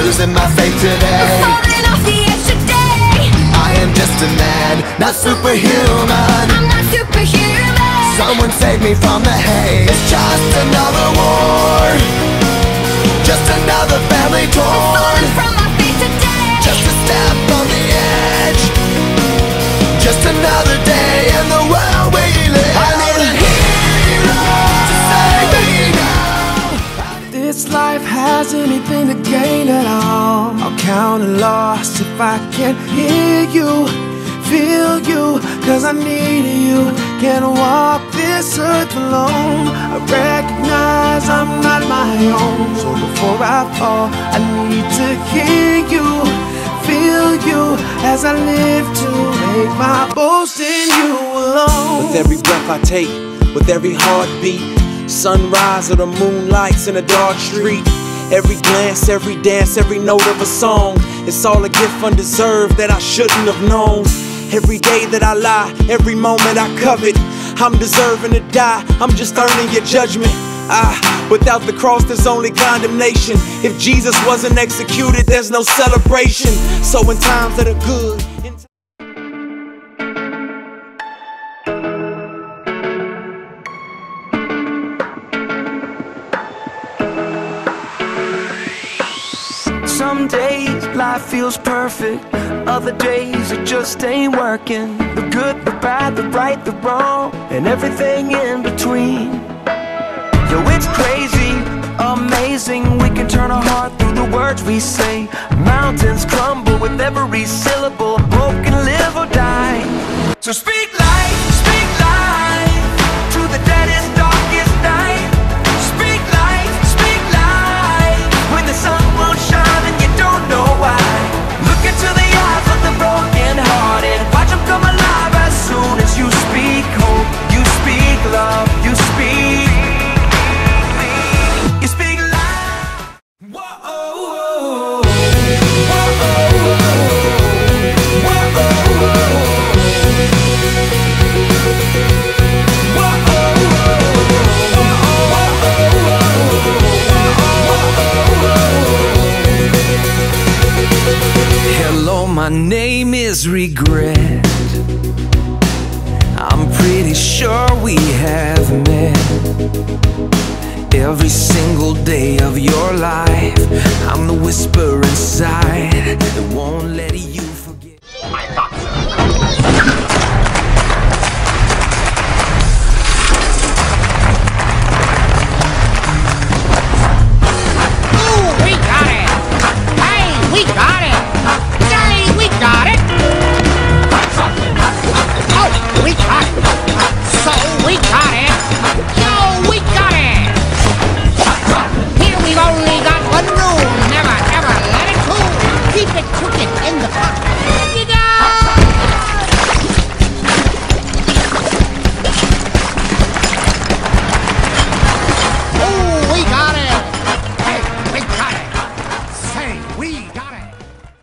losing my faith today. I'm falling off the edge today. I am just a man, not superhuman. I'm not superhuman. Someone save me from the haze. It's just another war, just another family torn. I'm falling from my faith today. Just a step on the edge, just another day in the world we live. I need a hero to save me now. This life has anything to gain at all, I'll count a loss if I can't hear you, feel you, cause I need you. Can't walk this earth alone. I recognize I'm not my own. So before I fall, I need to hear you, feel you, as I live to make my boast in you alone. With every breath I take, with every heartbeat, sunrise or the moonlights in a dark street, every glance, every dance, every note of a song, it's all a gift undeserved that I shouldn't have known. Every day that I lie, every moment I covet, I'm deserving to die, I'm just earning your judgment. Without the cross there's only condemnation. If Jesus wasn't executed, there's no celebration. So in times that are good, some days life feels perfect, other days it just ain't working. The good, the bad, the right, the wrong, and everything in between. Yo, it's crazy, amazing. We can turn our heart through the words we say. Mountains crumble with every syllable. Hope can live or die. So speak life to the deadest, darkest night. Speak life when the sun won't shine and you don't know why. Look into the eyes of the broken hearted. Watch them come alive as soon as you speak hope. You speak love, you speak. You speak life. Whoa, hello, my name is Regret. I'm pretty sure we have met. Every single day of your life, I'm the whisper inside that won't let you forget. I thought so. Ooh, we got it! Hey, we got it! Yay, we got it! Oh, we got it! So, we got it! Yo, we got it! Here we've only got one rule. Never, ever let it cool. Keep it cooking in the pot.